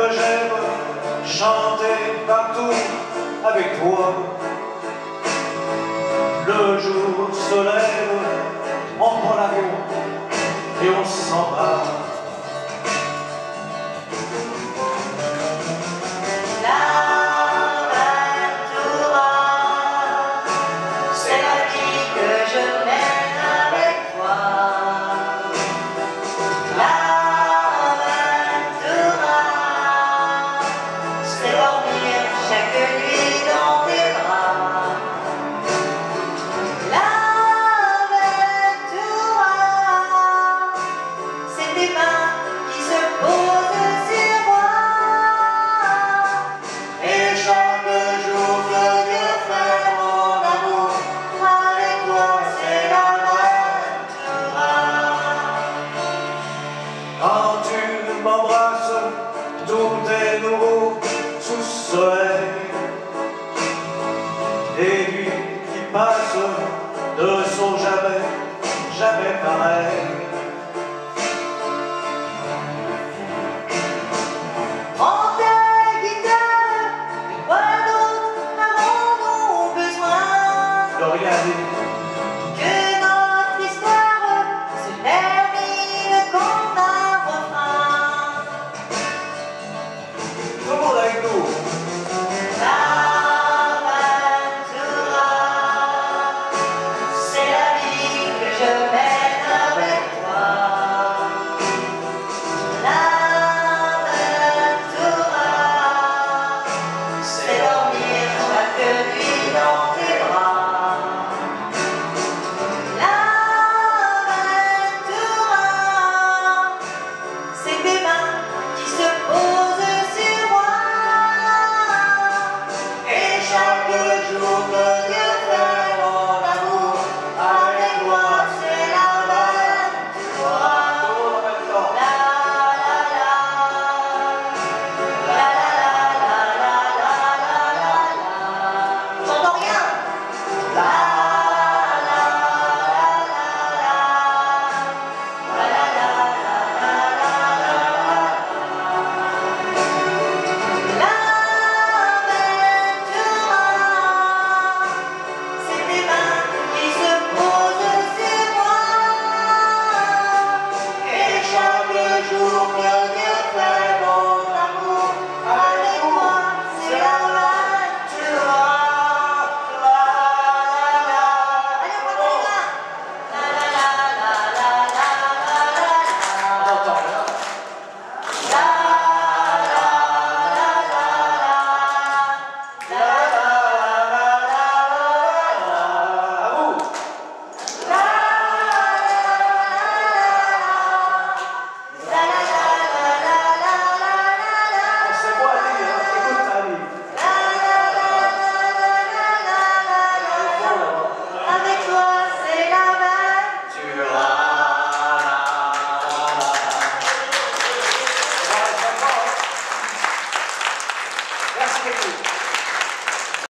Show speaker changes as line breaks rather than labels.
que j'aime chanter partout avec toi. Le jour se lève, on prend l'amour et on s'en va. Quand tu m'embrasses, tout est nouveau sous ce soleil. Et lui qui passe ne sont jamais, jamais pareils.
Prends ta guitare, et quoi d'autre avons-nous besoin?
De rien dire.
Que notre histoire se termine comme un refrain.
Tout le monde avec nous.
L'aventura, c'est la vie que je mène avec toi. L'aventura, c'est dormir chaque nuit dans tes bras. L'aventura, c'est tes mains qui se posent sur moi. Et chaque jour que Dieu fait mon amour, avec moi c'est l'aventura. La la la, la la la la la la la. J'entends rien. La la la la la c'est tes mains qui se posent sur moi. Et chaque jour que Dieu fait mon amour, avec moi c'est l'aventura. Allez, on prend les mains. La la la la la la la la.
On entend rien.
La la la la la.
À vous. C'est moi Ali, hein. Écoute Ali.
Avec toi, c'est l'aventura.
Merci beaucoup.